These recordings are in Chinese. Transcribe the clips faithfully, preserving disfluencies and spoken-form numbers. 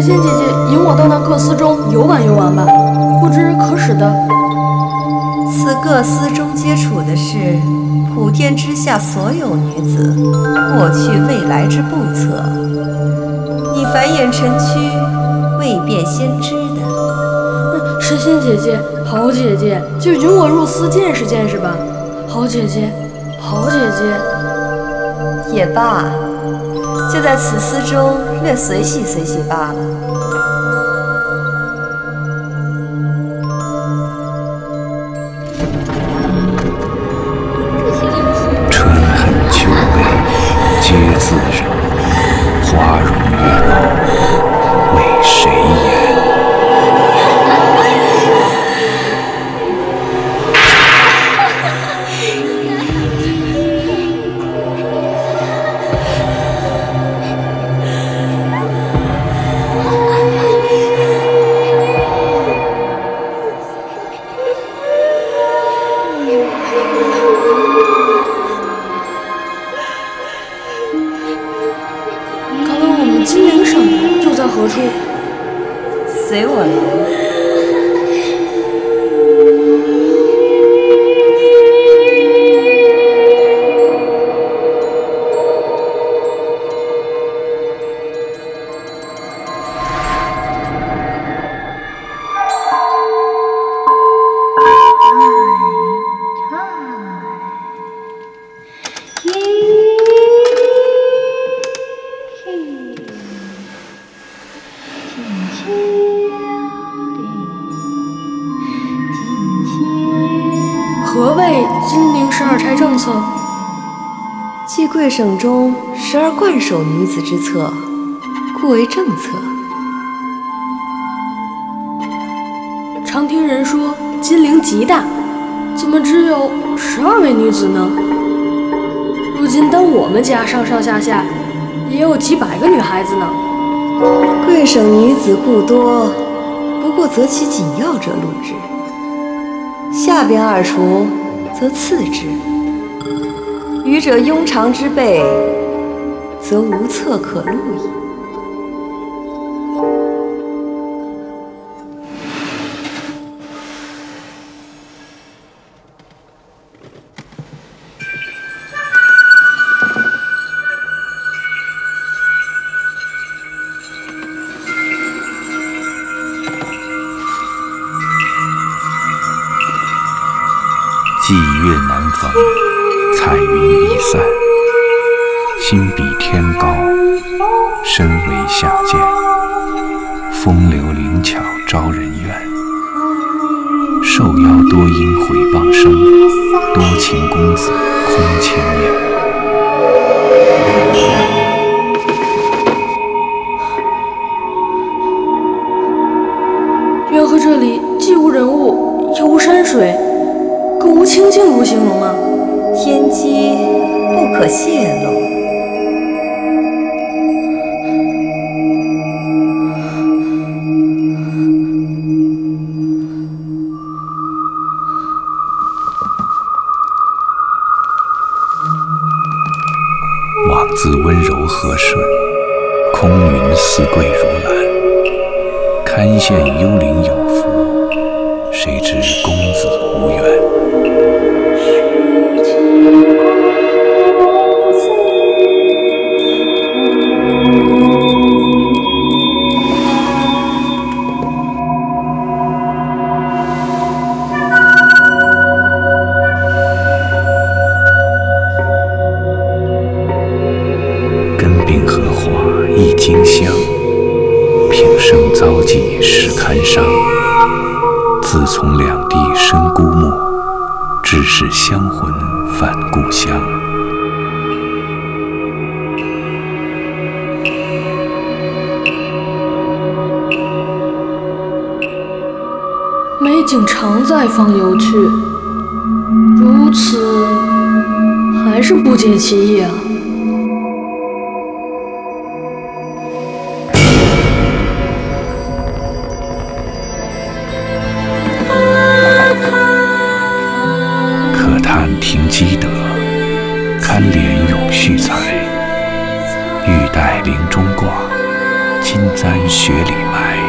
仙姐姐引我到那各司中游玩游玩吧，不知可使的。 此各司中接触的是普天之下所有女子过去未来之不测，你繁衍成躯，未便先知的。 嗯，神仙姐姐，好姐姐，就引我入司见识见识吧。好姐姐，好姐姐。 也罢，就在此司中略随喜随喜罢了。 春恨秋悲皆自忍，花容月貌为谁言？ 何处？ 随我来。 何谓金陵十二钗政策？ 即贵省中十二冠首女子之策，故为政策。 常听人说金陵极大，怎么只有十二位女子呢？如今单我们家上上下下，也有几百个女孩子呢。 贵省女子故多，不过择其紧要者录之。下边二除，则次之；余者庸常之辈，则无策可录矣。 霁月难逢，彩云易散。心比天高，身为下贱。风流灵巧招人怨，受邀多因毁谤声。多情公子空牵念。 缘何这里既无人物，又无山水，更无清静如形容啊？ 天机不可泄露。 枉自温柔和顺，空云似桂如兰。堪羡幽灵有福，谁知公子无缘。根病荷花一茎香，平生遭际实堪伤。自从两地生孤木，致使香魂返故乡。 美景常在方有趣，如此还是不解其意啊。 可叹停机德，堪怜永续才。玉带林中挂，今在山雪里埋。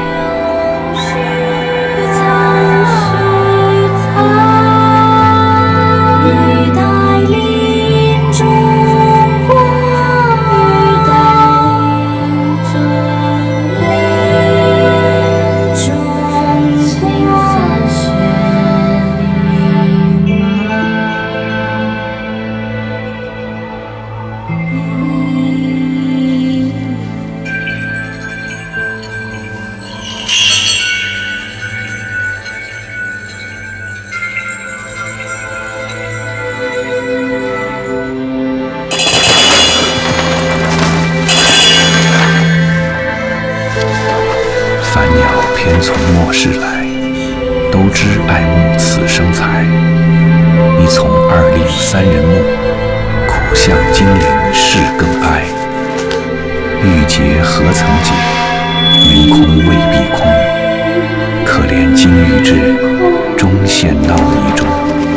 凡鸟偏从末世来，都知爱慕此生才。你从二令三人木，苦向金陵事更哀。玉洁何曾解，云空未必空。可怜金玉质，终陷闹泥中。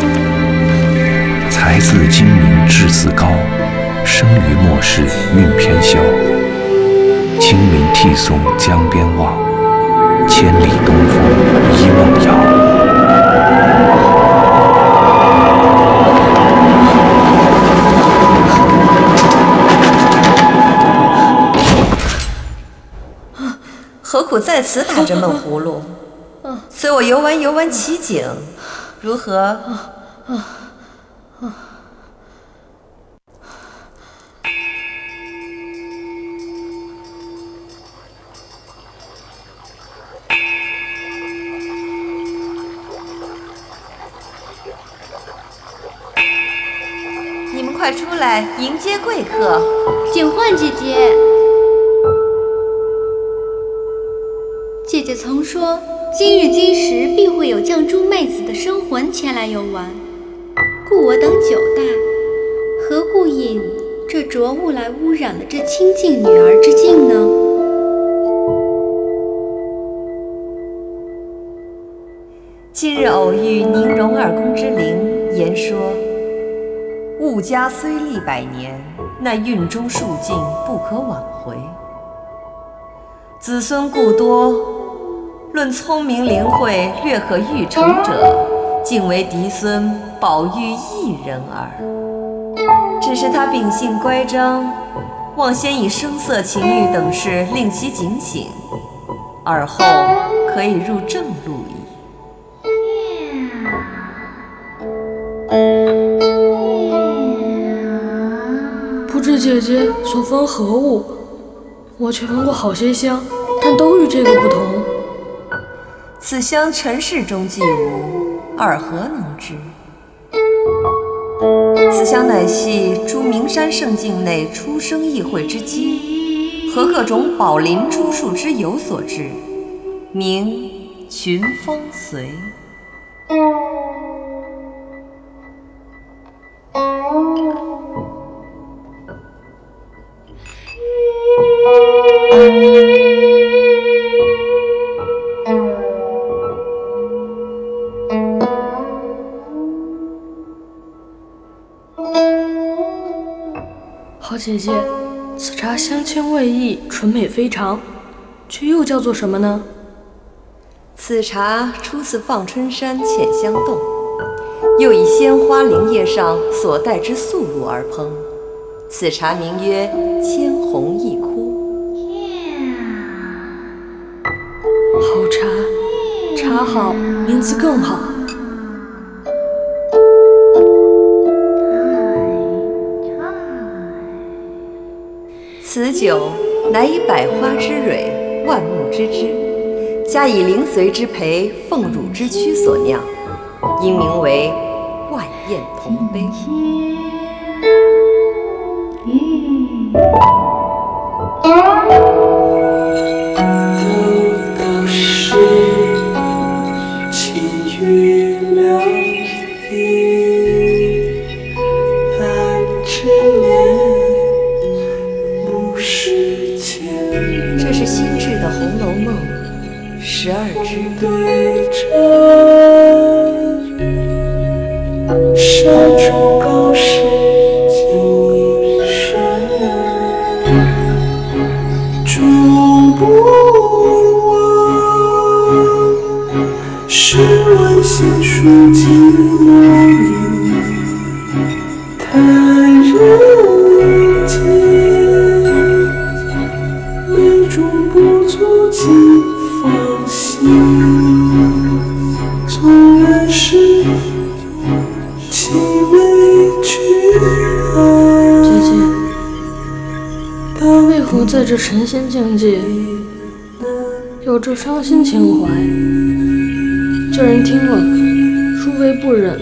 才自精明志自高，生于末世运偏消。清明涕送江边望，千里东风一梦遥。 何苦在此打着闷葫芦？随我游玩游玩奇景，如何？你们快出来迎接贵客！ 景焕姐姐，姐姐曾说，今日今时必会有绛珠妹子的生魂前来游玩，故我等九代何故引这浊物来污染了这清净女儿之境呢？ 今日偶遇宁荣二公之灵，言说物家虽历百年，那运中数尽不可挽回。子孙故多，论聪明灵慧，略可育成者，竟为嫡孙宝玉一人耳。只是他秉性乖张，望先以声色情欲等事令其警醒，而后可以入正路矣。 不知姐姐所分何物？我却闻过好些香，但都与这个不同。 此香尘世中既无，尔何能知？此香乃系诸名山圣境内出生异会之机，和各种宝林珠树之油所制，名群芳髓。 好姐姐，此茶香清味意，纯美非常，却又叫做什么呢？ 此茶出自放春山浅香洞，又以鲜花灵叶上所带之素露而烹。此茶名曰千红一窟。 好茶，茶好，名字更好。 此酒乃以百花之蕊、万木之枝，加以灵髓之培、凤乳之躯所酿，因名为万宴同杯。 都是清月亮里蓝之年。 这是新制的《红楼梦》十二支。 对着山中高士金轩，终不细数寂寞里太人间，美中不足尽放心，纵然是凄美去爱。 姐姐，为何在这神仙境界有这伤心情怀？这人听了，殊为不忍。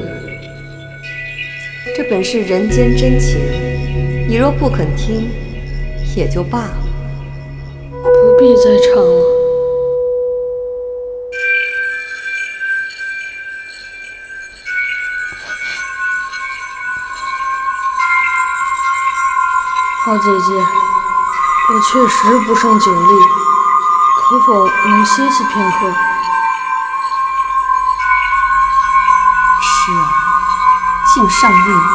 这本是人间真情，你若不肯听，也就罢了。 不必再唱了。好姐姐，我确实不胜酒力，可否能歇息片刻？ 是啊，竟尚未悟。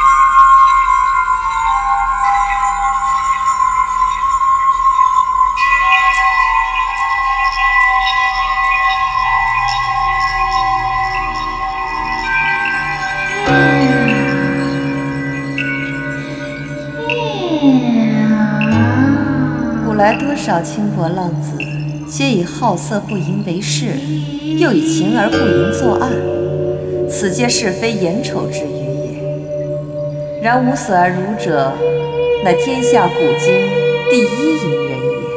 古来多少轻薄浪子，皆以好色不淫为事，又以情而不淫作案，此皆是非眼丑之余也。然无所而儒者，乃天下古今第一淫人也。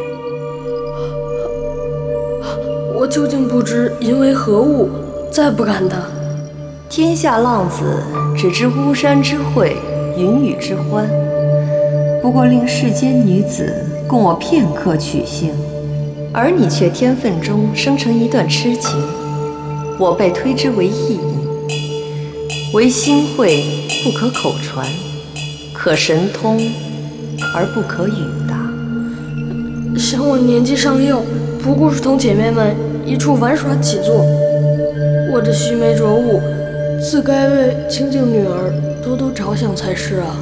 我究竟不知淫为何物，再不敢的。 天下浪子只知巫山之会，云雨之欢，不过令世间女子供我片刻取兴，而你却天分中生成一段痴情，我被推之为意淫，为心会不可口传，可神通而不可语达。 想我年纪尚幼，不过是同姐妹们一处玩耍起坐，我这须眉浊物，自该为清静女儿多多着想才是啊。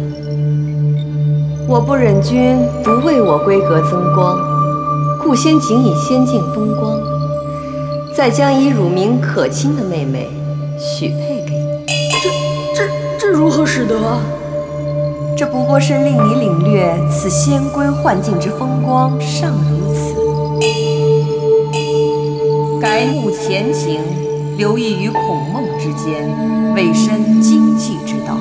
我不忍君不为我闺阁增光，故先仅以仙境风光，再将以乳名可亲的妹妹许配给你。 这这这如何使得啊？ 这不过是令你领略此仙闺幻境之风光尚如此，改目前情，留意于孔孟之间，委身经济之道。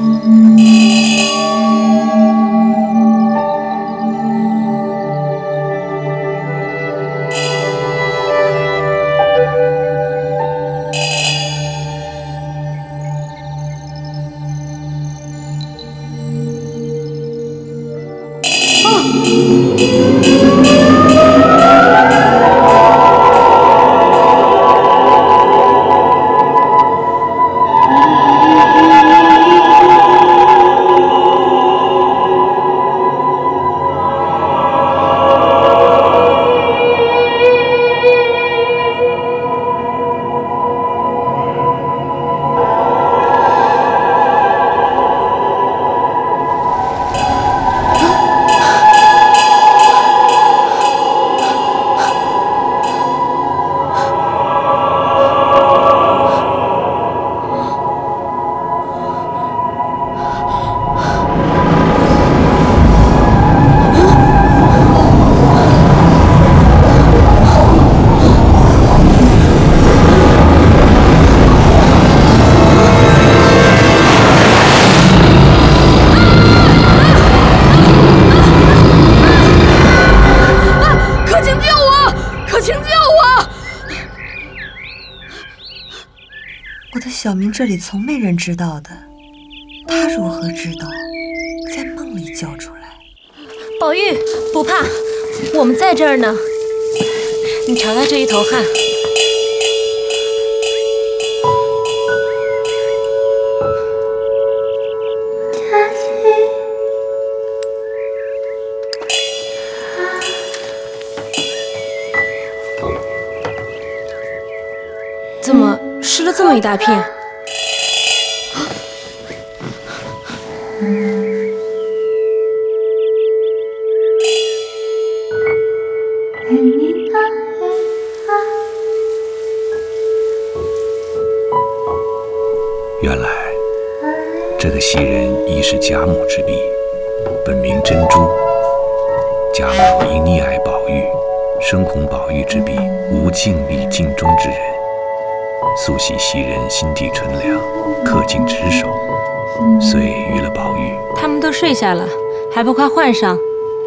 小明这里从没人知道的，他如何知道在梦里叫出来？ 宝玉，不怕，我们在这儿呢。你瞧瞧这一头汗。怎么湿了这么一大片？ 这个袭人亦是贾母之婢，本名珍珠。贾母因溺爱宝玉，深恐宝玉之婢无尽力尽忠之人，素喜袭人心地纯良，恪尽职守，遂娱了宝玉。 他们都睡下了，还不快换上？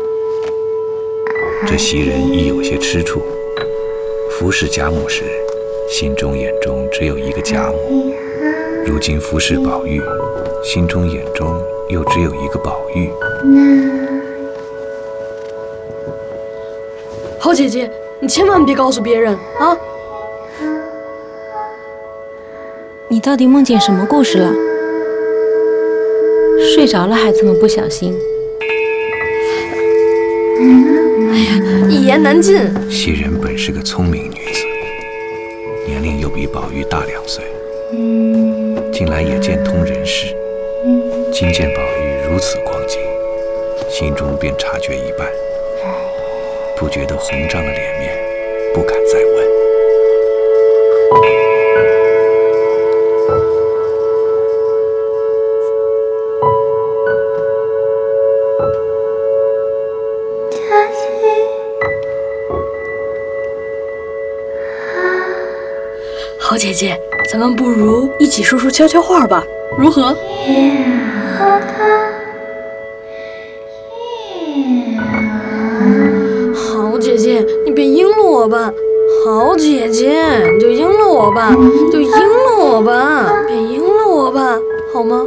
这袭人亦有些吃醋，服侍贾母时，心中眼中只有一个贾母；如今服侍宝玉，心中眼中又只有一个宝玉。 好姐姐，你千万别告诉别人啊！ 你到底梦见什么故事了？睡着了还这么不小心。 哎呀，一言难尽。 袭人本是个聪明女子，年龄又比宝玉大两岁，近来也见通人事。今见宝玉如此光景，心中便察觉一半，不觉得红涨了脸面，不敢再问。 好姐姐，咱们不如一起说说悄悄话吧，如何？好姐姐，你别应了我吧。好姐姐，你就应了我吧，就应了我吧，别应了我吧，好吗？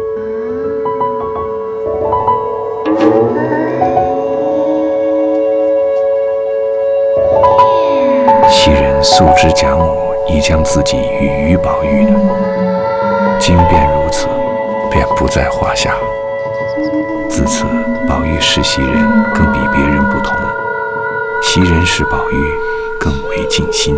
袭人素知贾母已将自己与于宝玉的，今便如此，便不在话下。自此，宝玉视袭人更比别人不同，袭人视宝玉更为尽心。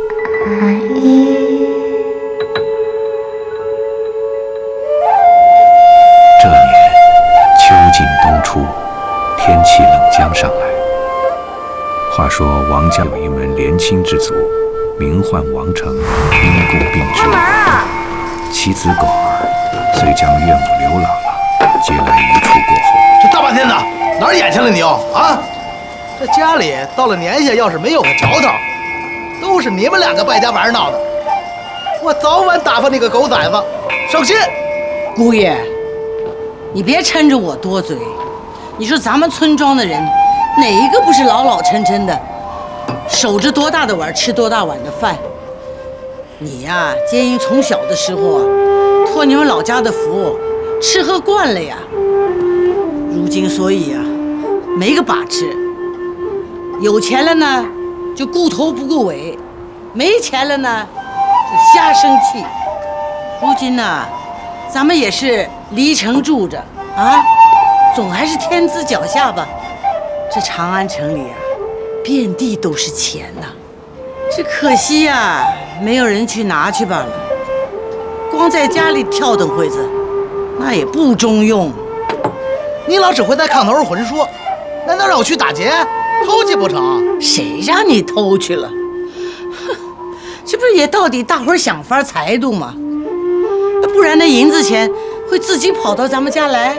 这年秋尽冬初，天气冷将上来。话说王家有一门连亲之族，名唤王成，因公病之，其子狗儿虽将岳母刘姥姥接来一处过后， 这大半天的哪儿眼去了你又啊？这家里到了年下，要是没有个嚼头，都是你们两个败家玩闹的。我早晚打发那个狗崽子，省心。 姑爷，你别抻着我多嘴。你说咱们村庄的人，哪一个不是老老实实的，守着多大的碗吃多大碗的饭？你呀，皆因从小的时候啊，托你们老家的福，吃喝惯了呀。如今所以啊，没个把持。有钱了呢，就顾头不顾尾；没钱了呢，就瞎生气。如今呢，咱们也是离城住着啊，总还是天子脚下吧。这长安城里啊，遍地都是钱呐，只可惜呀、啊，没有人去拿去罢了。光在家里跳腾会子，那也不中用。 你老只会在炕头上混说，难道让我去打劫偷去不成？ 谁让你偷去了？哼，这不是也到底大伙儿想法裁度吗？不然那银子钱会自己跑到咱们家来？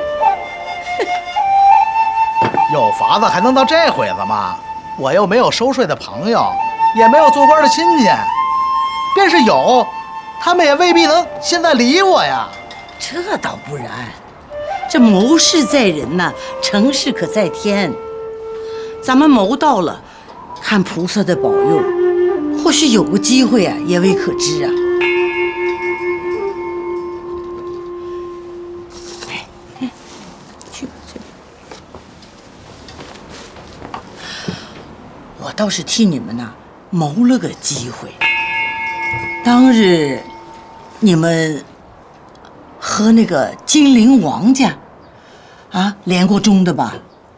有法子还能到这会子吗？我又没有收税的朋友，也没有做官的亲戚，便是有，他们也未必能现在理我呀。 这倒不然，这谋事在人呐，成事可在天。咱们谋到了，看菩萨的保佑，或许有个机会啊，也未可知啊。哎，去吧去吧。我倒是替你们呐谋了个机会。当日你们和那个金陵王家啊连过钟的吧？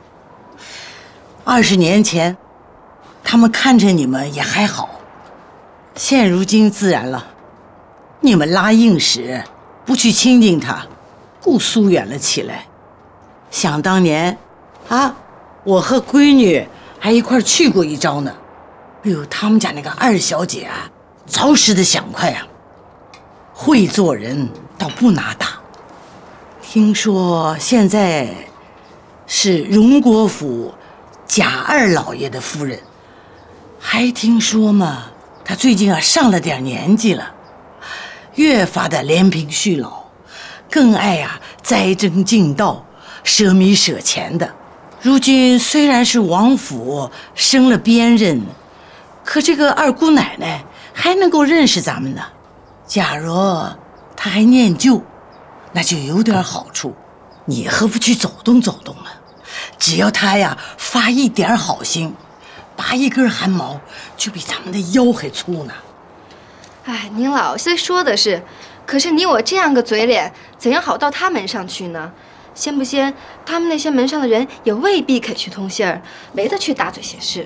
二十年前，他们看着你们也还好，现如今自然了，你们拉硬时不去亲近他，故疏远了起来。想当年啊，我和闺女还一块去过一招呢。哎呦，他们家那个二小姐啊，着实的想快啊，会做人倒不拿打。 听说现在是荣国府贾二老爷的夫人，还听说嘛，她最近啊上了点年纪了，越发的怜贫恤老，更爱呀、啊、栽针进道，舍米舍钱的。如今虽然是王府升了边任，可这个二姑奶奶还能够认识咱们呢。假如她还念旧，那就有点好处。你何不去走动走动呢？只要她呀发一点好心，拔一根汗毛，就比咱们的腰还粗呢。 哎，您老虽说的是，可是你我这样个嘴脸，怎样好到他门上去呢？先不先，他们那些门上的人也未必肯去通信儿，没得去打嘴些事。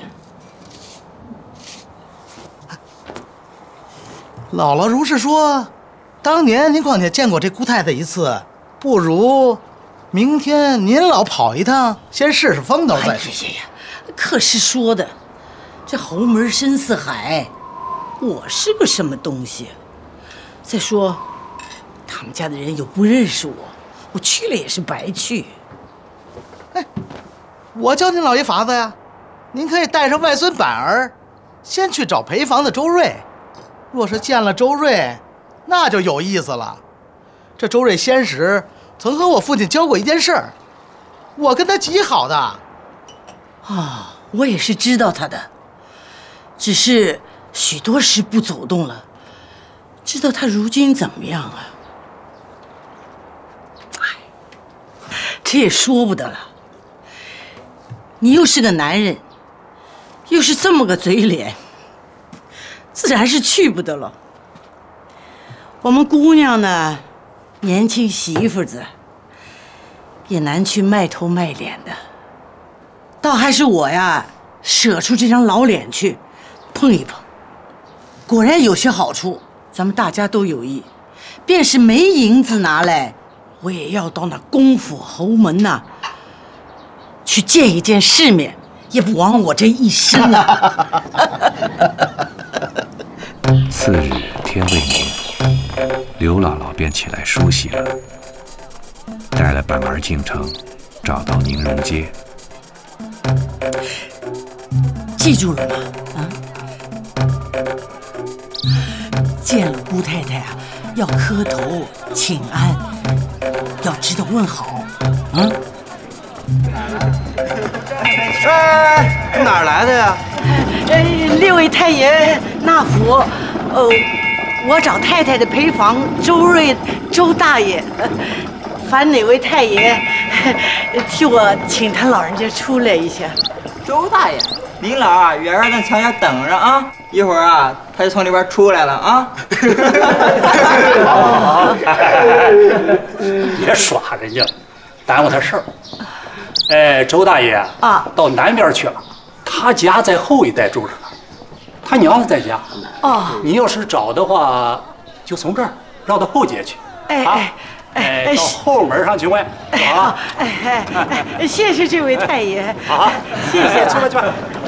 姥姥如是说，当年您况且见过这姑太太一次，不如明天您老跑一趟，先试试风头再说。 哎呀呀，可是说的，这侯门深似海，我是个什么东西？再说，他们家的人又不认识我。我去了也是白去。 哎，我教您老爷法子呀，您可以带上外孙板儿，先去找陪房的周瑞。若是见了周瑞，那就有意思了。这周瑞先时曾和我父亲交过一件事儿，我跟他极好的。 啊，我也是知道他的，只是许多时不走动了。知道他如今怎么样啊？这也说不得了。你又是个男人，又是这么个嘴脸，自然是去不得了。我们姑娘呢，年轻媳妇子，也难去卖头卖脸的。倒还是我呀，舍出这张老脸去碰一碰，果然有些好处，咱们大家都有益。便是没银子拿来，我也要到那公府侯门呐、啊，去见一见世面，也不枉我这一生啊。 次日天未明，刘姥姥便起来梳洗了，带了板儿进城，找到宁荣街。 记住了吗？啊，见了姑太太啊，要磕头请安，要知道问好，嗯。 哎，哪儿来的呀？ 哎，列位太爷纳福。呃，我找太太的陪房周瑞周大爷，烦哪位太爷替我请他老人家出来一下。 周大爷，您老啊，远远在墙下等着啊，一会儿啊，他就从里边出来了啊。 别耍人家，耽误他事儿。哎，周大爷啊， 到南边去了，他家在后一带住着呢，他娘子在家。 哦， 你要是找的话，就从这儿绕到后街去。 哎哎哎，到后门上去问。 好，哎哎哎，谢谢这位太爷。 好， 谢谢， 去吧去吧。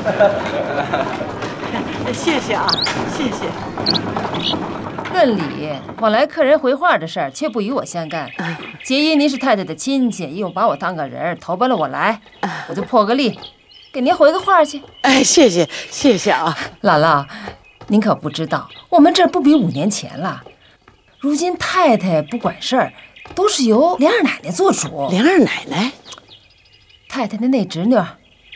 谢谢啊，谢谢。 论理，往来客人回话的事儿，却不与我相干。皆因您是太太的亲戚，又把我当个人，投奔了我来，我就破个例，给您回个话去。 哎，谢谢谢谢啊， 姥姥，您可不知道，我们这儿不比五年前了。如今太太不管事儿，都是由莲二奶奶做主。 莲二奶奶， 太太的那侄女，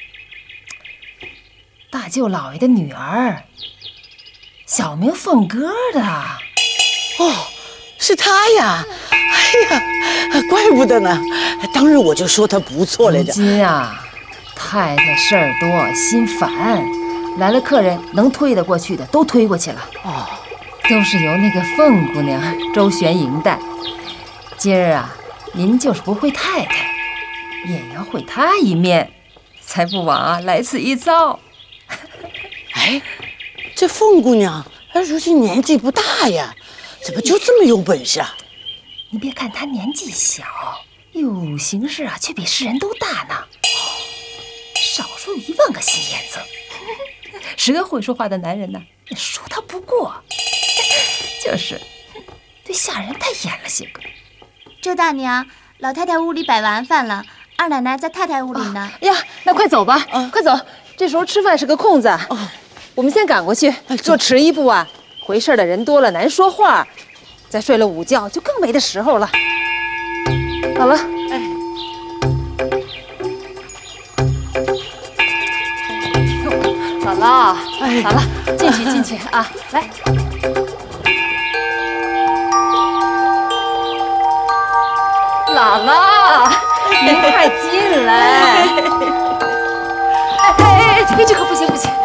大舅老爷的女儿，小名凤歌的。 哦，是她呀！哎呀，怪不得呢。当日我就说她不错来着。 如今啊，太太事儿多，心烦，来了客人能推得过去的都推过去了。 哦， 都是由那个凤姑娘周旋迎带。今儿啊，您就是不会太太，也要会她一面，才不枉啊来此一遭。 哎，这凤姑娘她如今年纪不大呀，怎么就这么有本事啊？ 你别看她年纪小，哟，行事啊却比世人都大呢。少说有一万个心眼子，十个会说话的男人呢，说他不过。就是对下人太严了些个。 周大娘， 老太太屋里摆完饭了，二奶奶在太太屋里呢。 呀，那快走吧，快走！这时候吃饭是个空子。哦，我们先赶过去，若迟一步啊，回事的人多了难说话，再睡了午觉就更没的时候了。好了，哎，姥姥，哎，好了，进去进去啊，来。姥姥，您快进来！哎哎哎，这可不行不行！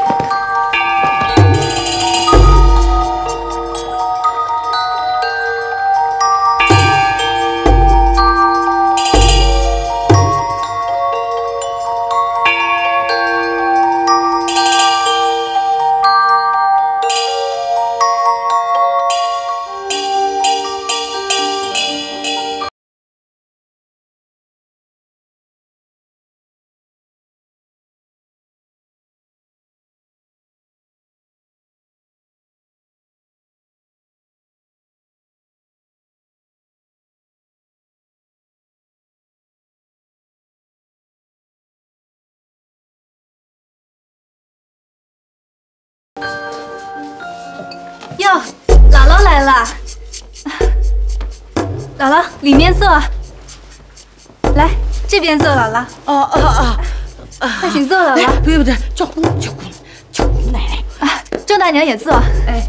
哟，姥姥来了。姥姥，里面坐。来，这边坐，姥姥。 哦哦哦， 快请坐，姥姥。 不用不用，叫姑叫姑叫姑奶奶。 啊，周大娘也坐。哎，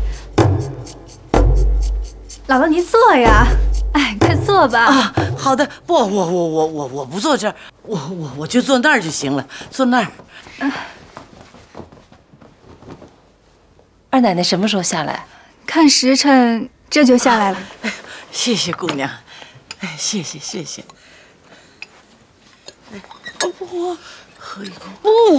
姥姥您坐呀。哎，快坐吧。 啊，好的。不，我我我我我不坐这儿，我我我就坐那儿就行了，坐那儿。 啊。 二奶奶什么时候下来？ 看时辰，这就下来了。 哎，谢谢姑娘，哎，谢谢谢谢。哎，哦不，喝一口。不。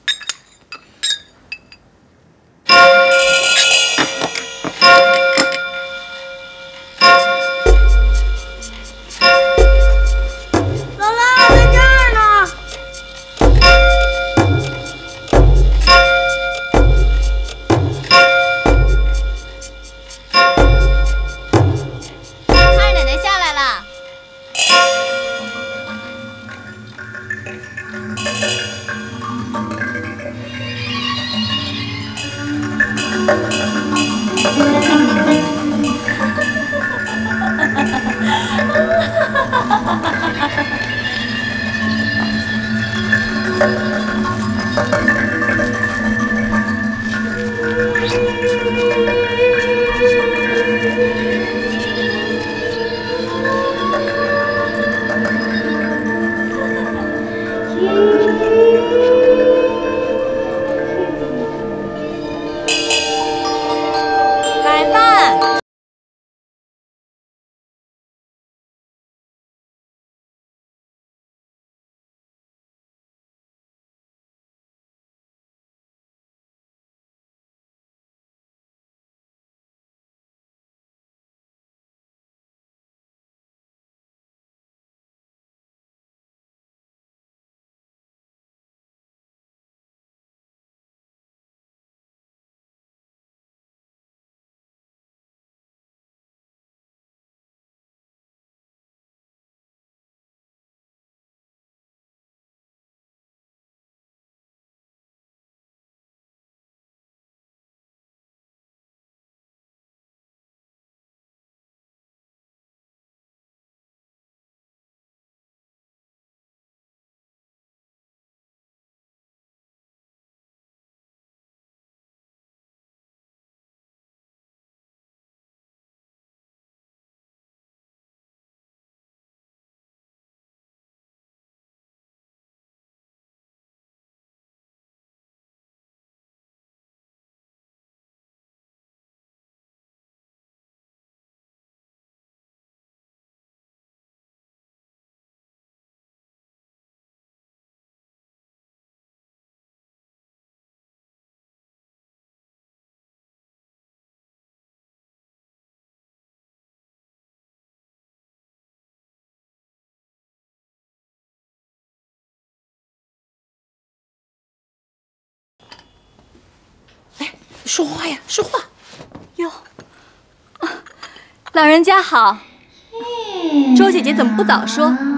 说话呀，说话！ 哟，老人家好。周姐姐怎么不早说？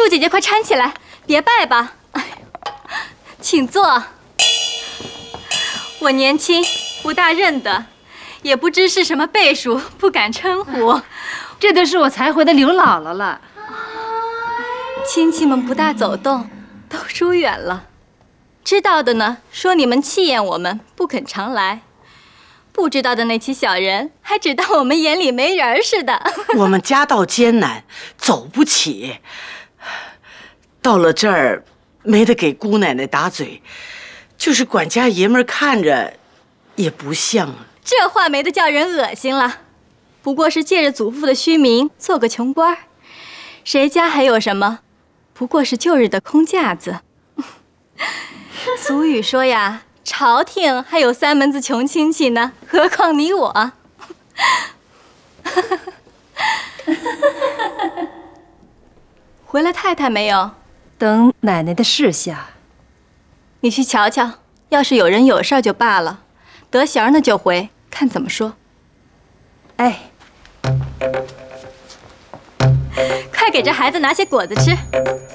周姐姐，快搀起来，别拜吧。哎呦，请坐。我年轻，不大认得，也不知是什么辈数，不敢称呼。 这都是我才回的刘姥姥了。 亲戚们不大走动，都疏远了。知道的呢，说你们气厌我们，不肯常来；不知道的那群小人，还只当我们眼里没人似的。 我们家道艰难，走不起。到了这儿，没得给姑奶奶打嘴，就是管家爷们看着，也不像啊。 这话没得叫人恶心了，不过是借着祖父的虚名做个穷官，谁家还有什么？不过是旧日的空架子。俗语说呀，朝廷还有三门子穷亲戚呢，何况你我。回来太太没有？ 等奶奶的示下。 你去瞧瞧，要是有人有事儿就罢了，得闲呢就回，看怎么说。 哎， 快给这孩子拿些果子吃。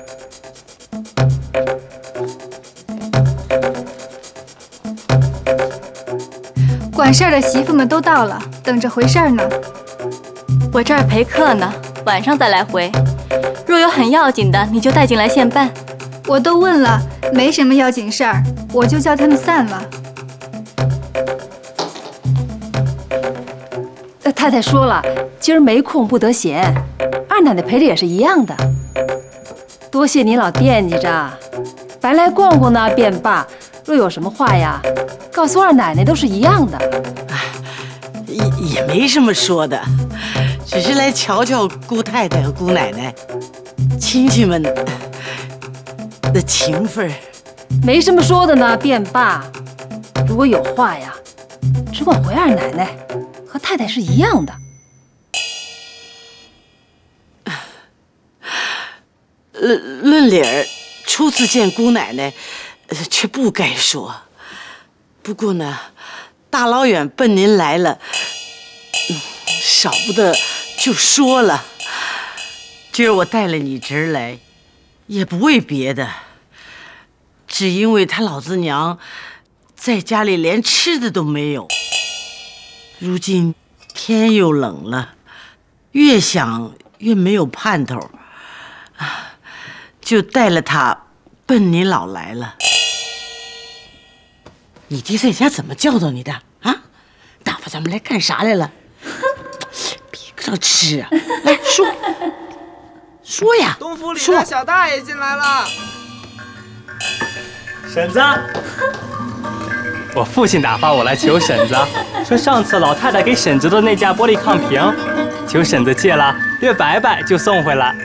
管事儿的媳妇们都到了，等着回事儿呢。 我这儿陪客呢，晚上再来回。若有很要紧的，你就带进来现办。 我都问了，没什么要紧事儿，我就叫他们散了。 太太说了，今儿没空，不得闲。二奶奶陪着也是一样的。多谢你老惦记着，白来逛逛呢便罢。若有什么话呀，告诉二奶奶都是一样的。 也也没什么说的，只是来瞧瞧姑太太和姑奶奶，亲戚们的情分。 没什么说的呢便罢。如果有话呀，只管回二奶奶，和太太是一样的。 论论理儿，初次见姑奶奶，却不该说。不过呢，大老远奔您来了，少不得就说了。今儿我带了你侄儿来，也不为别的，只因为他老子娘在家里连吃的都没有。如今天又冷了，越想越没有盼头，就带了他奔您老来了。你爹在家怎么教导你的啊？打发咱们来干啥来了？别搁这吃啊！来说说呀！ 东府里的小大爷进来了。 婶子，我父亲打发我来求婶子，说上次老太太给婶子的那架玻璃炕瓶，求婶子借了，略摆摆就送回来。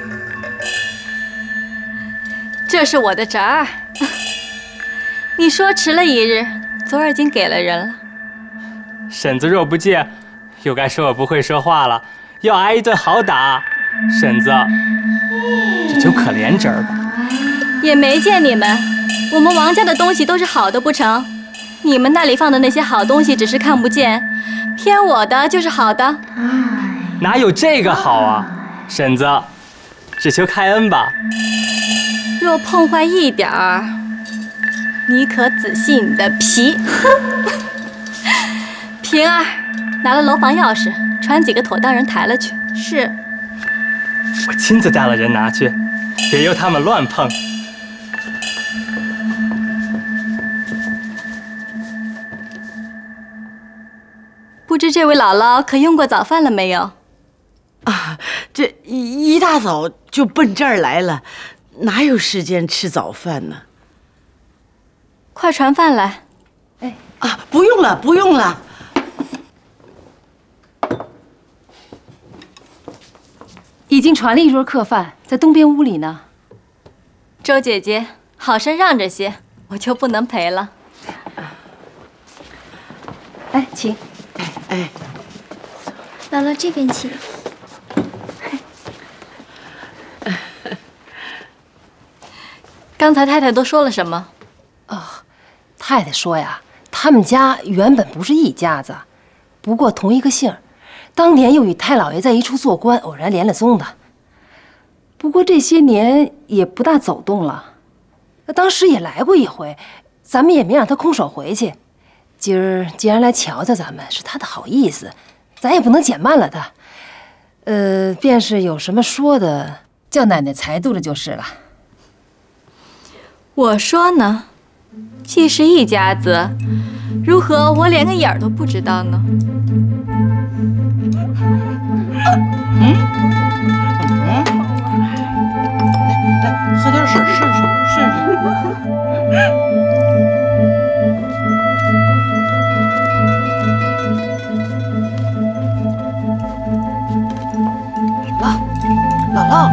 这是我的侄儿，你说迟了一日。昨儿已经给了人了。 婶子若不借，又该说我不会说话了，要挨一顿好打。婶子，这就可怜侄儿吧。 也没见你们，我们王家的东西都是好的不成？你们那里放的那些好东西只是看不见，偏我的就是好的。 哪有这个好啊？婶子，只求开恩吧。 若碰坏一点儿，你可仔细你的皮！平儿拿了楼房钥匙，传几个妥当人抬了去。 是。 我亲自带了人拿去，别由他们乱碰。 不知这位姥姥可用过早饭了没有？ 啊，这一大早就奔这儿来了，哪有时间吃早饭呢？ 快传饭来！ 哎啊，不用了，不用了。 已经传了一桌客饭，在东边屋里呢。 周姐姐，好生让着些，我就不能陪了。 哎，请。 哎哎， 姥姥这边请。 刚才太太都说了什么？ 哦，太太说呀，他们家原本不是一家子，不过同一个姓，当年又与太老爷在一处做官，偶然连了宗的。 不过这些年也不大走动了。当时也来过一回，咱们也没让他空手回去。今儿既然来瞧瞧咱们，是他的好意思，咱也不能减慢了他。呃，便是有什么说的，叫奶奶裁度了就是了。 我说呢，既是一家子，如何我连个影儿都不知道呢？ 嗯嗯，来喝点水试试试试。姥姥，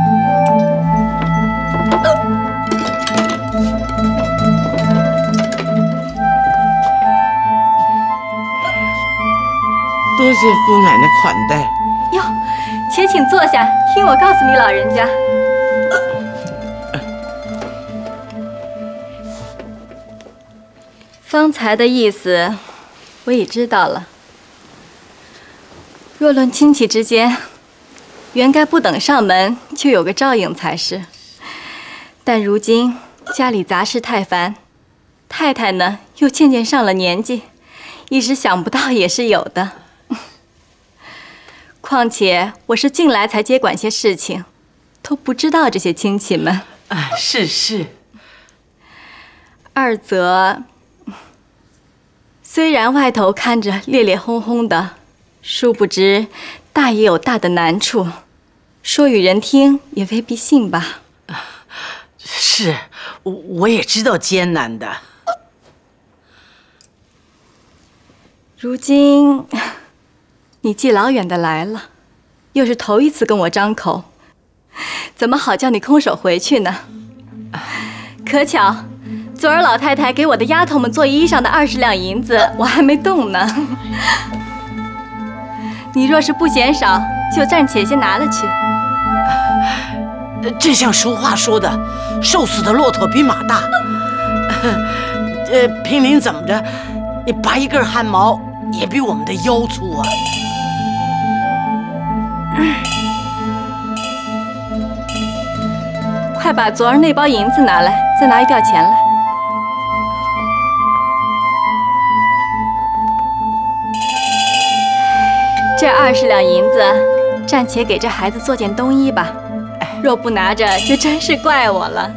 多谢姑奶奶款待。 哟，且请坐下，听我告诉你老人家。方才的意思，我已知道了。若论亲戚之间，原该不等上门就有个照应才是，但如今家里杂事太繁，太太呢又渐渐上了年纪，一时想不到也是有的。况且我是近来才接管些事情，都不知道这些亲戚们。 啊，是是。 二则，虽然外头看着烈烈轰轰的，殊不知大也有大的难处。说与人听也未必信吧。 是，我我也知道艰难的。 如今你既老远的来了，又是头一次跟我张口，怎么好叫你空手回去呢？可巧，昨儿老太太给我的丫头们做衣裳的二十两银子，我还没动呢。你若是不嫌少，就暂且先拿了去。 这像俗话说的，瘦死的骆驼比马大。呃，平林怎么着，你拔一根汗毛也比我们的腰粗啊。 快把昨儿那包银子拿来，再拿一吊钱来。这二十两银子，暂且给这孩子做件冬衣吧。若不拿着，就真是怪我了。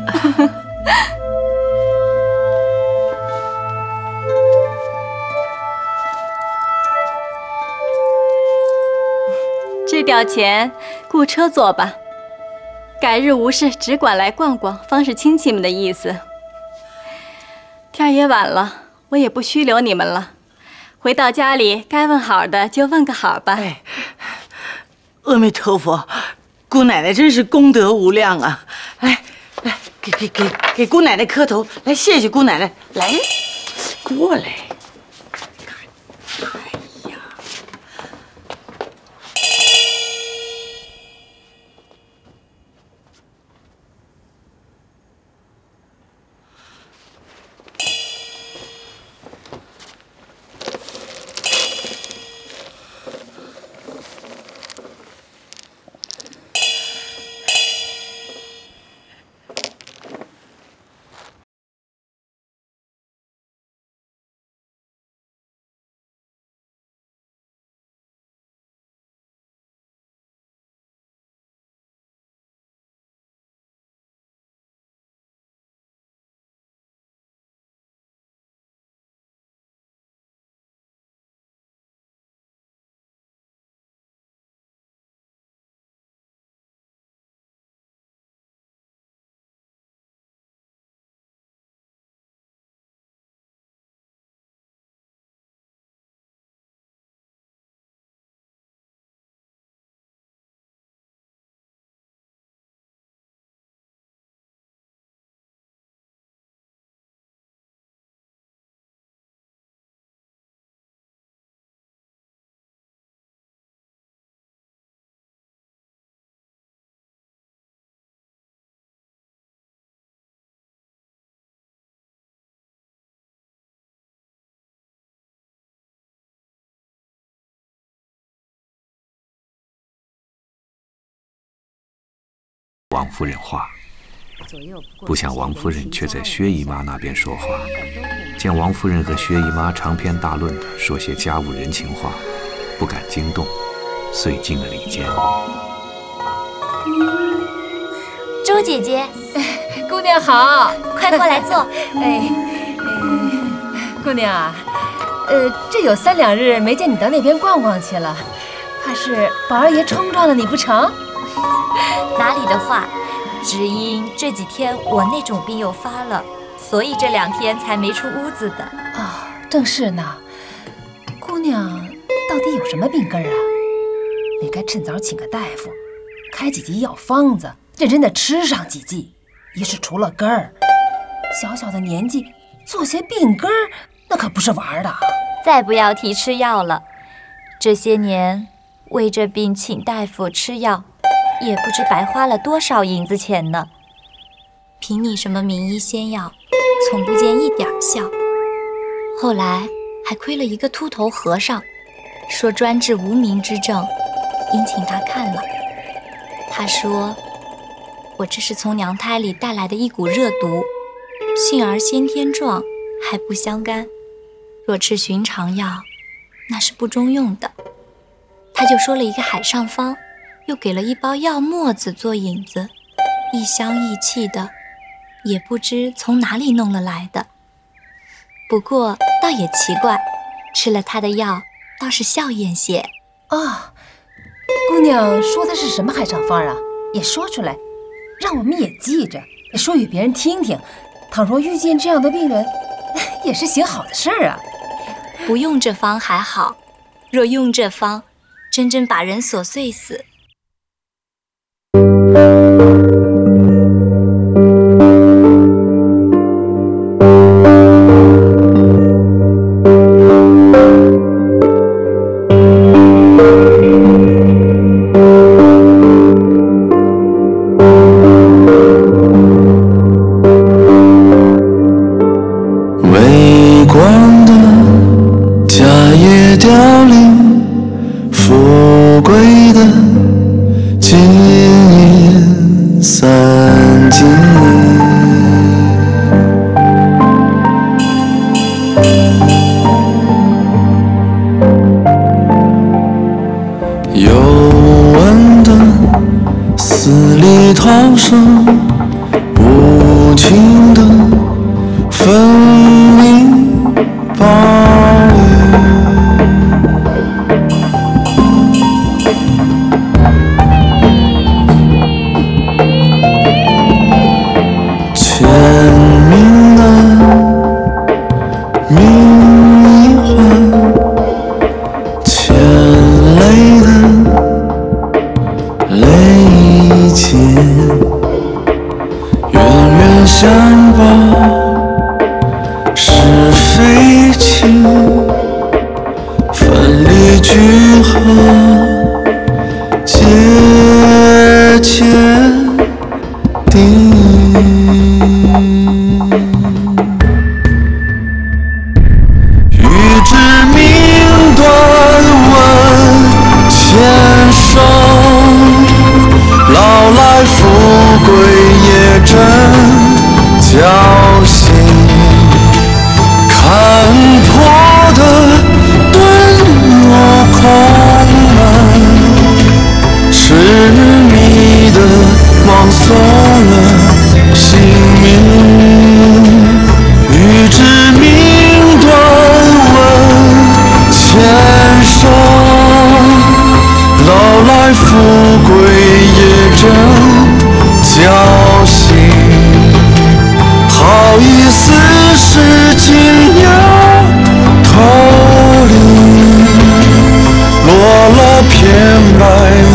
这吊钱雇车坐吧。改日无事，只管来逛逛，方是亲戚们的意思。天儿也晚了，我也不虚留你们了。回到家里，该问好的就问个好吧。 哎，阿弥陀佛，姑奶奶真是功德无量啊！来，来，给给给给姑奶奶磕头，来谢谢姑奶奶，来，过来。 王夫人话，不想王夫人却在薛姨妈那边说话。见王夫人和薛姨妈长篇大论地说些家务人情话，不敢惊动，遂进了里间。 周姐姐， 姑娘好， 快过来坐。 哎，姑娘啊，呃，这有三两日没见你到那边逛逛去了，怕是宝二爷冲撞了你不成？ 哪里的话，只因这几天我那种病又发了，所以这两天才没出屋子的。 啊、哦，正是呢。姑娘到底有什么病根啊？你该趁早请个大夫，开几剂药方子，认真的吃上几剂。一是除了根儿，小小的年纪做些病根儿，那可不是玩的。 再不要提吃药了，这些年为这病请大夫吃药，也不知白花了多少银子钱呢。凭你什么名医仙药，从不见一点效。后来还亏了一个秃头和尚，说专治无名之症，因请他看了。他说我这是从娘胎里带来的一股热毒，幸而先天壮，还不相干。若吃寻常药，那是不中用的。他就说了一个海上方，又给了一包药沫子做引子，一香一气的，也不知从哪里弄了来的。不过倒也奇怪，吃了他的药倒是笑颜些。 啊，姑娘说的是什么海上方啊？也说出来，让我们也记着，说与别人听听。倘若遇见这样的病人，也是行好的事儿啊。 不用这方还好，若用这方，真真把人琐碎死。 偏白